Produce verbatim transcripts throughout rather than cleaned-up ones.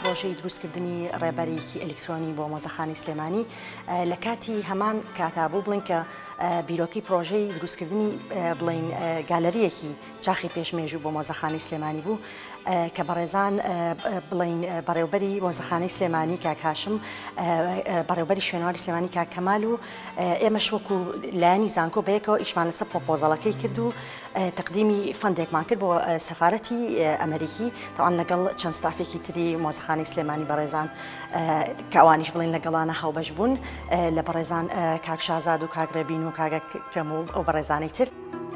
پرۆژەی دروستکردنی ڕێبەرێکی ئەلکترۆنی بۆ مۆزەخانی سلێمانی لە کاتی هەمان کاتابوو بڵین کە بیرۆکی پرۆژەی دروستکردنی بڵین گالەریەکی چاخی پێشمێژوو بۆ مۆزەخانی سلێمانی بوو کە بەڕێزان بڵین بەڕێوبەری مۆزەخانەی سلێمانی کاک هاشم بەڕێوبەری شوێنەواری سلێمانی کاک کەمال و ئێمەش وەکو لایەنی زانکۆ بەیەکەوە ئیشمان لەسەر پرۆپۆزەڵەکەی کرد و تقدیمی فەندێکمان کرد بۆ سەفارەتی ئەمریکی تاوان لەگەڵ چەند ستافێکی تری مۆزەخانەی سلێمانی بەڕێزان کە ئەوانیش بڵین لەگەڵانە هاوبەش بوون لە بەڕێزان کاک شازاد و کاک ڕێبین و کاک کرەم و ئەو بەڕێزانەی تر.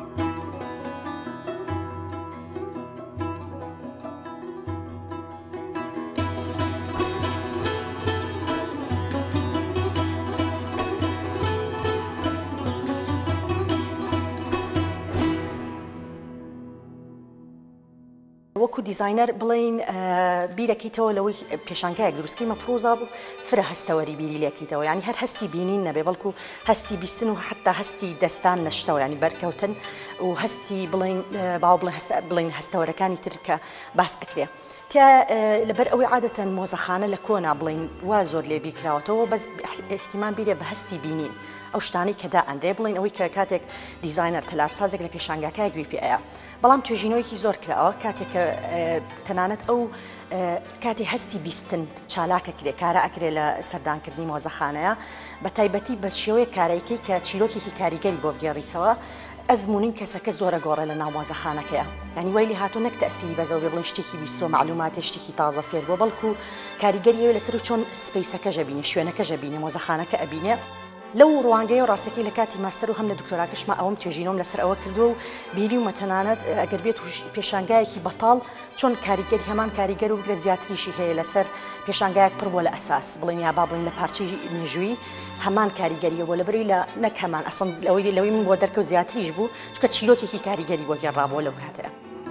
وەکو دیزاینەر بڵین بیرەکەیتەوە لەوەی پێشانگایەک دروستکەی مەفرۆزا بوو فرە هەستەوەری بیری لێکیتەوە ینی هەر هەستی بینین نەبێ بەڵکو هەستی بیستن و حتا هەستی دەستان نەشتەوە ینی بەرکەوتن و هەستی بڵین باو بڵین هەستەوەرەکانی تر کە باس ئەکرێ تیا لەبەر ئەوەی عادەتەن مۆزەخانە لە کۆنا بڵین وا زۆر لێ بیکراوەتەوە بەس احتیمان بیرێ بە هەستی بینین ئەو شتانی کە دا ئەندێ بڵین ئەوەی کە کاتێک دیزاینەر تەلارسازێک لە پێشانگاکای گوێی پێ ئەیە بەڵام توێژینەوەیکی زۆر کراوە کاتێک کە تەنانەت ئەو کاتی هەستی بیستن چالاکە کرێ کارە ئەکرێ لە سەردانکردنی مۆزەخانەیە بە تایبەتی بە شێوەیە کارێکی کە چیرۆکێکی کاریگەری بۆ بگێڕیتەوە ئەزمونین کەسەکە زۆرە گۆڕە لە ناو مۆزەخانەکەیە ینی ویلی هاتوو نەک تەسیری بەزەوە بێ بڵین شتێکی بیستۆ معلوماتێ شتێکی تازە فێر بۆ بەڵکو کاریگەریەوە لەسەر چۆن سپەیسەکە ژەبینێ شوێنەکە ژەبینێ مۆزەخانەکە ئەبینێ لەو ڕوانگەی و ڕاستەکەی لە کاتی ماستەر و هەم لە دکتۆراکەشمە ئەوم توێژینۆم لەسەر ئەوە کردو و بیری و مەتەنانەت ئەگەر بێت پێشانگایەکی بەتاڵ چۆن کاریگەری هەمان کاریگەر و گرە زیاتریشی هەیە لەسەر پێشانگایەک پڕ بۆ لە ئەساس بڵین یا با بڵین لە پارچەی مێژووی هەمان کاریگەریە بۆ لەبەری لە نەک هەمان ئەسڵ لەوەی لەوەی من بۆ دەرکە و زیاتریش بوو چکە چیرۆکێکی کاریگەری بۆ گێڕابووە لەو کاتەیە.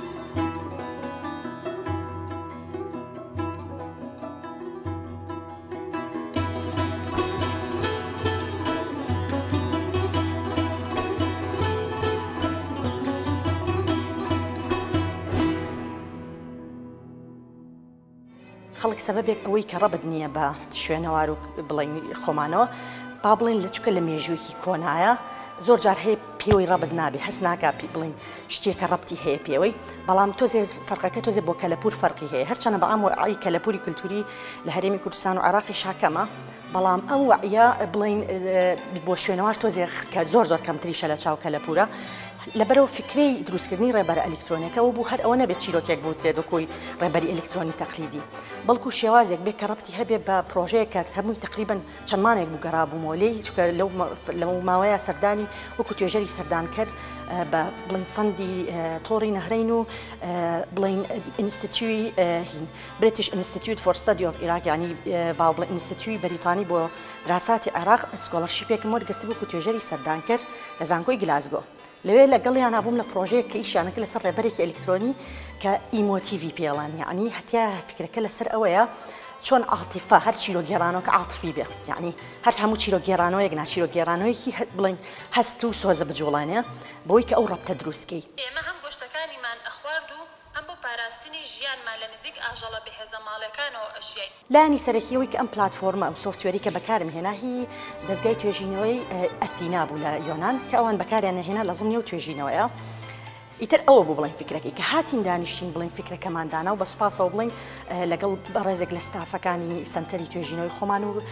خەڵک سەبەبێک ئەوەی کە ڕەبت نییە بە شوێنەوار و بڵین خۆمانەوە با بڵین لە چکە لە مێژوویکی کۆنایە زۆر جار هەیە پێوەی ڕەبت نابێ هەست ناکا بڵین شتێکە ڕەبتی هەیە پێوەی بەڵام تۆزێ فەرقەکە تۆزێ بۆ کەلەپور فەرقی هەیە هەرچەنە بەعام وعی کەلەپوری کولتوری لە هەرێمی کوردستان و عێراقی شاکەمە بەڵام ئەم وعیە بڵین بۆ شوێنەوار تۆزێ کە زۆر زۆر کەمتریشە لە چاو کەلەپورە لەبەرەوە فکرەی دروستکردنی ڕێبەرە ئەلکترۆنیەکەەوە بوو هەر ئەوە نەبێت چیرۆکێک بوترێت وەکۆی ڕێبەری ئەلکترۆنی تەقلیدی بەڵکو شێوازێک بێت کە ڕەبتی هەبێ بە پرۆژەیە کە هەمووی تقریبن چەندمانێک بوو گەڕابوومەوە لێی چکە لەو ماوەیە سەردانی وەکو توێژەری سەردان کرد بە بڵین فەندی تۆڕی نەهرین و بڵین ئینستیتیوی بریتیش ئینستیتیوت فۆر ستەدی ئۆف عێراق ینی با بڵین ئینستیتیوی بەریتانی بۆ دراساتی عێراق سکۆلەرشیپێکم وەرگرتی بوو توێژەری سەردان کرد لە زانکۆی گلاسگۆ لەوێ لەگەڵیان نابووم لە پرۆژەیە کە ئیشیانەکە لەسەر ڕێبەرێکی ئەلکترۆنی کە ئیمۆتیڤی پێڵان یعنی هەتیا فکرەکە لەسەر ئەوەیە چۆن عاتیفە هەر چیرۆگێڕانەوە کە عاتفی بێ یعنی هەر هەموو چیرۆگێڕانەوەیەک ناچیرۆگێڕانەوەیەکی بڵین هەست و سۆزە بجوڵانێ بۆی کە ئەو ڕەبتە دروستکەی ئێمە هەم گۆشتەکانیمان ئەخوارد و ئەم بۆ پاراستنی ژیانمان لە نزیک ئاژەڵە بەهێزە ماڵەکانەوە ئەژیای لانی سەرەکیەوەی کە ئەم پلاتفۆرمە ئەم سۆفتوێری کە بەکارم هێنا هی دەستگای توێژینەوەی ئەتینا بوو لە یۆنان کە ئەوان بەکاریان هێنا لە زمنی و توێژینەوەیە ئیتر ئەوە بوو بڵین فکرەکەی کە هاتین دانیشتین بڵین فکرەکەماندانا و بە سوپاسەوە بڵین لەگەڵ بەڕێزێک لە ستافەکانی سنتەری توێژینەوەی خۆمان و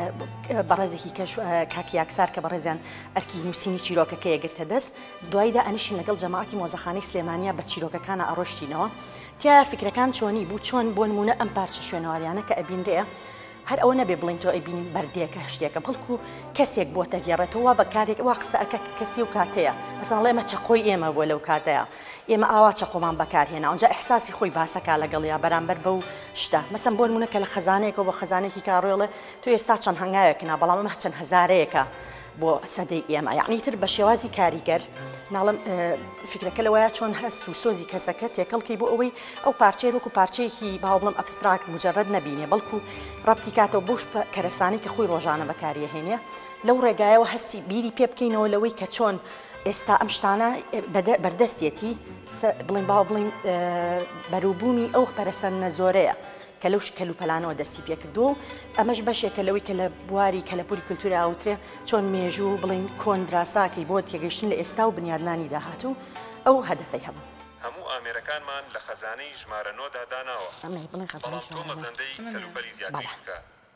بەڕێزێکی کەش کاکی یاکسار کە بەڕێزیان ئەرکی نووسینی چیرۆکەکەی گرتە دەست دوایدا ئەنیشین لەگەڵ جەماعەتی مۆزەخانەی سلێمانیە بە چیرۆکەکانە ئەڕۆشتینەوە تیا فکرەکان چۆنی بوو چۆن بۆ نمونە ئەم پارچە شوێنەوەریانە کە ئەبینرێ هەر ئەوە نەبێ بڵین تۆ ئەیبینین بەردێکە شتێکە بەڵکو کەسێک بۆتە گێڕێتەوە بە کارێک وا قسەکە کەسی و کاتەیە مەسەڵ ئێمە چەقۆی ئێمە بۆ لەو کاتەیە ئێمە ئاوا چەقۆمان بەکارهێنا ئەوجا ئەحساسی خۆی باسەکە لەگەڵیا بەرامبەر بەو شتە مەسەن بۆ نمونە کە لە خەزانەیەکەوە بە خەزانێکی کاڕۆڵێ تو ئێستا چەند هەنگاوێکنا بەڵام ئەمە چەند هەزارەیەکە بۆ سەدەی ئێمە یعنی تر بە شێوازی کاریگەر ناڵم فکرەکە لەوەیە چۆن هەست و سۆزی کەسەکە تێکەڵکی بۆ ئەوەی ئەو پارچەی وەکو پارچەیەکی باو بڵم ئەبستراکت مجرد نەبینێ بەڵکو ڕەبتی کاتەوە بۆش کەرەسانی کە خۆی ڕۆژانە بەکاریەهێنێ لەو ڕێگایەوە هەستی بیری پێ بکەینەوە لەوەی کە چۆن ئێستا ئەم شتانە بەردەستێتی بڵین باو بڵین بەرووبوومی ئەو پەرەسەندنە زۆرەیە کە لەو شکل و پەلانەوە دەستی پێ کردو ئەمەش بەشێکە لەوەی کە لە بواری کەلەپوری کولتوری ئاوترێ چۆن مێژوو بڵین کۆندراساکەی بۆ تێگەیشتن لە ئێستا و بنیادنانی داهاتوو ئەو هەدەفەی هەبوو. هەموو ئامێرەکانمان لە خەزانەی ژمارە نۆدا داناوە بەڵام تۆ مەزەندەی کەلوپەلی زیاتریش بکە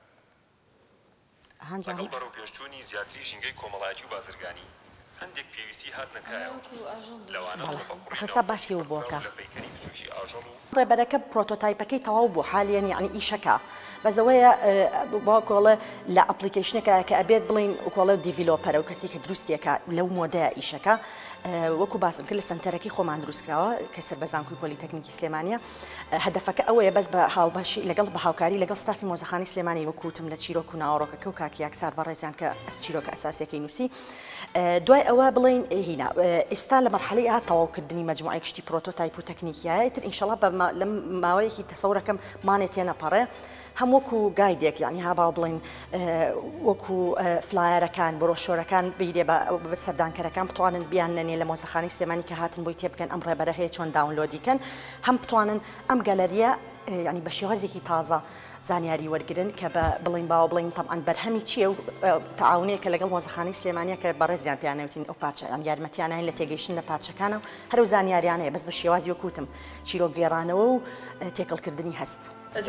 لەگەڵ بەرەو پێشچوونی زیاتری ژینگەی کۆمەڵایەتی و بازرگانی هەندێک پێویستی هات نەکایەوە لەوانە خەسا باسی و بۆکە ڕێبەرەکە پرۆتۆتایپەکەی تەواو بوو حالیان یعنی ئیشەکە بەزەوەیە بۆ کۆڵە لە ئەپلیکیشنەکە کە ئەبێت بڵین وکۆڵە دیڤیلۆپەرە و کەسی کە دروستیەکە لەو مۆدەیە ئیشەکە وەکو باسم کرد لە سنتەرەکەی خۆمان دروستکراوە کە سەربەزانکوی پۆلیتەکنیکی سلێمانیە هەدەفەکە ئەوەیە بەس بە هاوباشی لەگەڵ بە هاوکاری لەگەڵ ستافی مۆزەخانەی سلێمانی وەکوتم لە چیرۆک و ناوەڕۆکەکە و کاکی یاکسار بەڕێزیان کە ئەس چیرۆکە ئەساسیەکەی نووسی دوای ئەوە بڵین هینا ئێستا لە مەرحەلەی ئەها تەواوکردنی مەجموعەی کشتی پرۆتۆتایپ و تەکنیکیایە تر ئینشەڵا بە لەم ماوەیەکی تەسەورەکەم مانێت تێنەپەڕێ هەم وەکو گایدێک یعنی هابا بڵین وەکو فلایەرەکان بڕۆشۆرەکان بیرێ بە سەردانکەرەکان بتوانن بیان نێ لە مۆزەخانەی سلێمانی کە هاتن بۆی تێبکەن ئەم ڕێبەرە هەیە چۆن داونلۆدیکەن هەم بتوانن ئەم گەلەریە ینی بە شێوازێکی تازە زانیاری وەرگن کە بە بڵین باوە بڵین تەمان بەرهەمی چییە و تەعاونەیە لەگەڵ مۆزەخانەی سلێمانیە کە بەڕێزیان پیانەوتین ئەو پارچەیان یارمەتیانە لە تێگەیشتن لە پارچەکانە و هەرو زانیاریانەیە بەس بە شێوازی وەکوتم چیرۆک گێڕانەوە و تێکەڵکردنی هەست.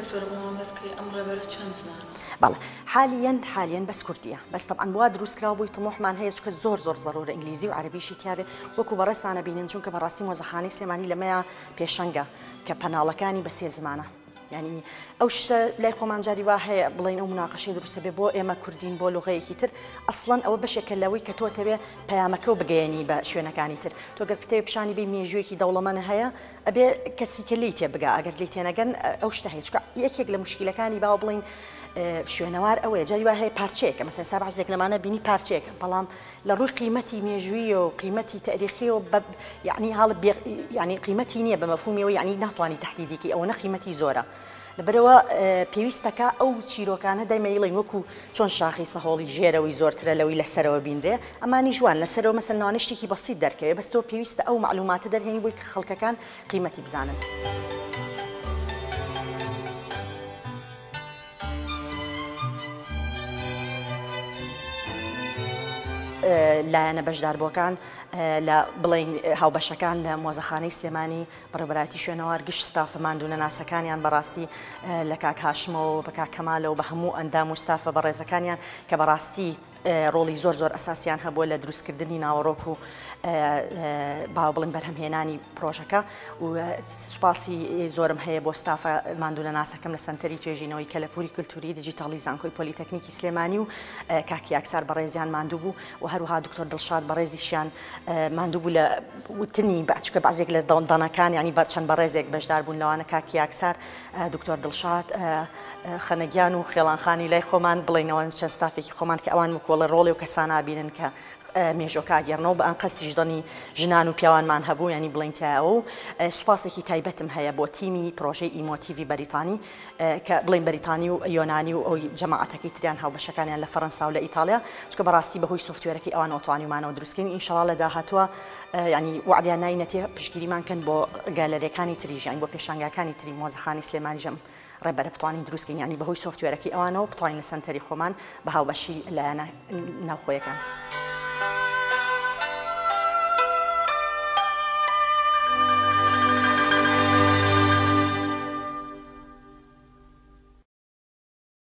بەڵێ حالیەن حالیەن بەس کوردیە بەس تەمان بوا دروستکراوە بووی تمۆحمان هەیە چکە زۆر زۆر زەڕورە ئینگلیزی و عەربیشی تیاابێ وەکو بەڕێستانە بینن چونکە بەڕاستی مۆزەخانەی سلێمانی لەمەیە پێشەنگە کە پەناڵەکانی بە سێ زمانە یعنی ئەو شتە لای خۆمان جاری وا هەیە بڵین ئەو مناقەشەی دروستە بێ بۆ ئێمە کوردین بۆ لوغەیەکی تر ئەسڵەن ئەوە بەشێکە لەوەی کە تۆ تەوێ پەیامەکە و بگەیەنی بە شوێنەکانی تر تۆ گەر کتێب پیشانی بێ مێژوویەکی دەوڵەمەە هەیە ئەبێ کەسی کە لی تێ بگا ئەگەر لی تێنەگەن ئەو شتە هەیە یەکێک لە مشکلەکانی باو بڵین شوێنەوار ئەوەیە جاری وا هەیە پارچەیەکە مەسەن سابعزێک لەمانە بینی پارچەیەکە بەڵام لە ڕووی قیمەتی مێژووی و قیمەتی تاریخی و یعنی هاڵ یعنی قیمەتی نییە بە مەفهومیەوە یعنی ناتوانانی تهدیدیکی ئەوە نە قیمەتی زۆرە لەبەرەوە پێویستەکە ئەو چیرۆکانە دایمەیڵین وەکو چۆن شاخی سەهۆڵی ژێرەوەی زۆرترە لەوەی لەسەرەوە بینرێ ئەمانی جوان لەسەرەوە مەسەن نانشتێکی بەسیت دەرکەوێت بەس تۆ پێویستە ئەو معلوماتە دەرهێنی بۆی خەڵکەکان قیمەتی بزانن. لایەنە بەشداربووەکان لە بڵین هاوبەشەکان لە مۆزەخانەی سلێمانی بەڕێبەراتی شوێنەوار گشت ستافە ماندوونە ناسەکانیان بەڕاستی لە کاک هاشمەوە بە کاک کەمالەوە بە هەموو ئەندام و ستافە بەڕێزەکانیان کە بەڕاستی ڕۆڵی زۆر زۆر ئەساسیان هەبووە لە دروستکردنی ناوەڕۆک و باو بڵین بەرهەمهێنانی پرۆژەکە و سوپاسی زۆرم هەیە بۆ ستافە ماندوونە ناسەکەم لە سنتەری توێژینەوەی کەلەپوری کولتوری دیجیتاڵی زانکۆی پۆلیتەکنیکی سلێمانی و کاکی یاکسار بەڕێزیان ماندوو بوو و هەروها دکتۆر دڵشاد بەڕێزیشیان ماندوو بوو لە وتنی بەچکە بەعزێک لە دەوڵدانەکان ینی بەرچەند بەڕێزێک بەشدار بوون لەوانە کاکی یاکسار دکتۆر دڵشاد خەنەگیان و خێڵانخانی لای خۆمان بڵێنەوە چەند ستافێکی خۆمان کە ئەوان وەکوڵە ڕۆڵێ و کەسان نابینن کە مێژۆکە گەڕنەوە بە ئەن قەستیش دەنی ژنان و پیاوانمان هەبوو ینی بڵێنتیایەوە و سوپاسێکی تایبەتم هەیە بۆ تیمی پرۆژەی ئیمۆتیڤی بەریتانی کە بڵین بەریتانی و یۆنانی و ئەوی جەماعەتەکەی تریان هاوبەشەکانیان لە فەڕەنسا و لە ئیتالیا چکە بەڕاستی بەهۆی سوفتوێرەکەی ئەوان ئۆتوانیمانەوە دروستکەین ئینشەڵا لە داهاتووە ینی وعدیان ناینەتێ پشگیریمان کەن بۆ گالەرەکانی تریژ ینی بۆ پێشانگاکانی تری مۆزەخانەی سلێمانی ژەم ڕێبەرە بتوانین دروستکەین ینی بەهۆی سوفتوێرەکەی ئەوانەوە بتوانین لە سنتەری خۆمان بە هاوبەشی لایەنە ناوخۆیەکان.